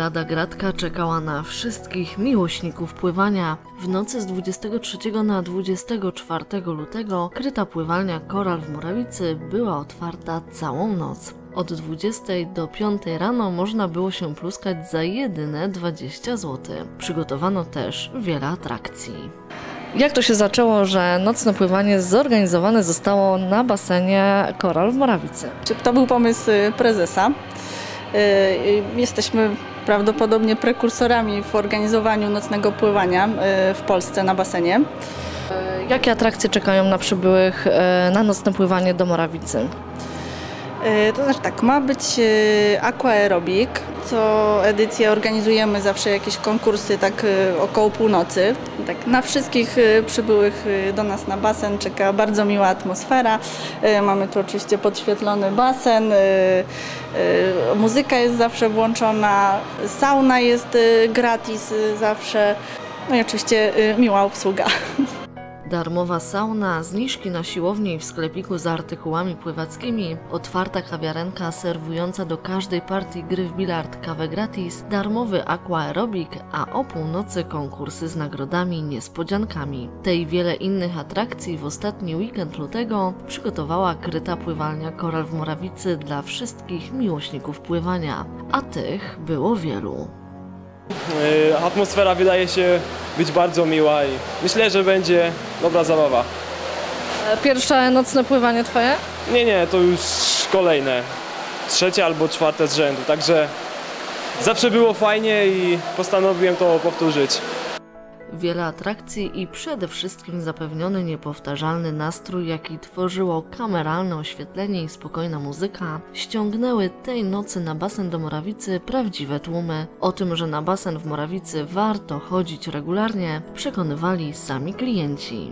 Rada Gradka czekała na wszystkich miłośników pływania. W nocy z 23 na 24 lutego kryta pływalnia Koral w Morawicy była otwarta całą noc. Od 20 do 5 rano można było się pluskać za jedyne 20 zł. Przygotowano też wiele atrakcji. Jak to się zaczęło, że nocne pływanie zorganizowane zostało na basenie Koral w Morawicy? To był pomysł prezesa. Jesteśmy prawdopodobnie prekursorami w organizowaniu nocnego pływania w Polsce na basenie. Jakie atrakcje czekają na przybyłych na nocne pływanie do Morawicy? To znaczy tak, ma być aqua aerobic. Co edycję organizujemy zawsze jakieś konkursy tak około północy. Tak, na wszystkich przybyłych do nas na basen czeka bardzo miła atmosfera. Mamy tu oczywiście podświetlony basen, muzyka jest zawsze włączona, sauna jest gratis zawsze, no i oczywiście miła obsługa. Darmowa sauna, zniżki na siłowni i w sklepiku z artykułami pływackimi, otwarta kawiarenka serwująca do każdej partii gry w bilard kawę gratis, darmowy aqua aerobic, a o północy konkursy z nagrodami i niespodziankami. Te i wiele innych atrakcji w ostatni weekend lutego przygotowała kryta pływalnia Koral w Morawicy dla wszystkich miłośników pływania, a tych było wielu. Atmosfera wydaje się być bardzo miła i myślę, że będzie dobra zabawa. Pierwsze nocne pływanie twoje? Nie, to już kolejne. Trzecie albo czwarte z rzędu, także zawsze było fajnie i postanowiłem to powtórzyć. Wiele atrakcji i przede wszystkim zapewniony niepowtarzalny nastrój, jaki tworzyło kameralne oświetlenie i spokojna muzyka, ściągnęły tej nocy na basen do Morawicy prawdziwe tłumy. O tym, że na basen w Morawicy warto chodzić regularnie, przekonywali sami klienci.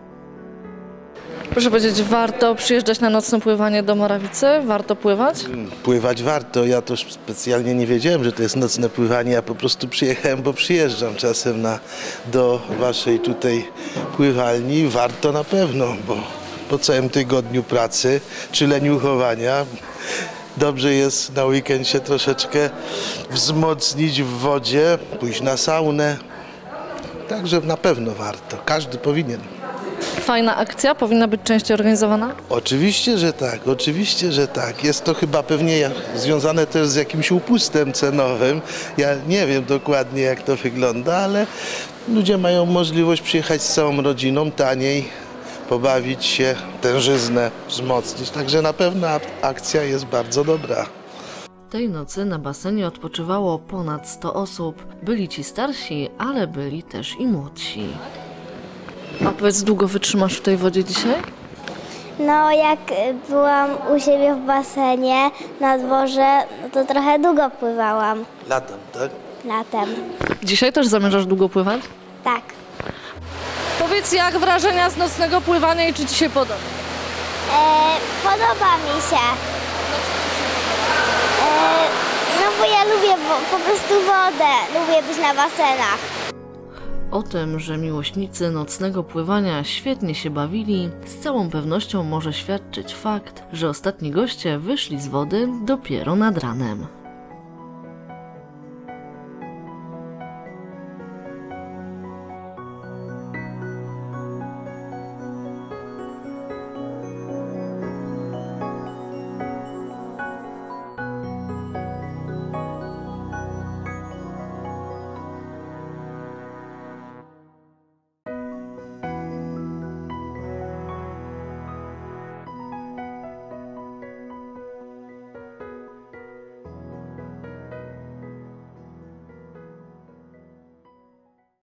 Proszę powiedzieć, warto przyjeżdżać na nocne pływanie do Morawicy? Warto pływać? Pływać warto. Ja to specjalnie nie wiedziałem, że to jest nocne pływanie. Ja po prostu przyjechałem, bo przyjeżdżam czasem do waszej tutaj pływalni. Warto na pewno, bo po całym tygodniu pracy czy leniuchowania dobrze jest na weekend się troszeczkę wzmocnić w wodzie, pójść na saunę. Także na pewno warto. Każdy powinien. Fajna akcja, powinna być częściej organizowana? Oczywiście, że tak, oczywiście, że tak. Jest to chyba pewnie związane też z jakimś upustem cenowym. Ja nie wiem dokładnie, jak to wygląda, ale ludzie mają możliwość przyjechać z całą rodziną taniej, pobawić się, tężyznę wzmocnić. Także na pewno akcja jest bardzo dobra. Tej nocy na basenie odpoczywało ponad 100 osób. Byli ci starsi, ale byli też i młodsi. A powiedz, długo wytrzymasz w tej wodzie dzisiaj? No, jak byłam u siebie w basenie na dworze, no to trochę długo pływałam. Latem, tak? Latem. Dzisiaj też zamierzasz długo pływać? Tak. Powiedz, jak wrażenia z nocnego pływania i czy ci się podoba? Podoba mi się. No bo ja lubię po prostu wodę, lubię być na basenach. O tym, że miłośnicy nocnego pływania świetnie się bawili, z całą pewnością może świadczyć fakt, że ostatni goście wyszli z wody dopiero nad ranem.